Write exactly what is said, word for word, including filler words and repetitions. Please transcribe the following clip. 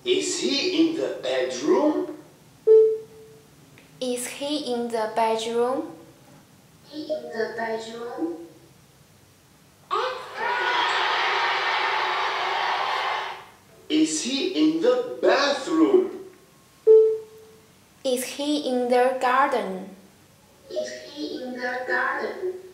Is he in the bedroom? Is he in the bedroom? He in the bedroom? Is he in the bathroom? Is he in the garden? Is he in the garden?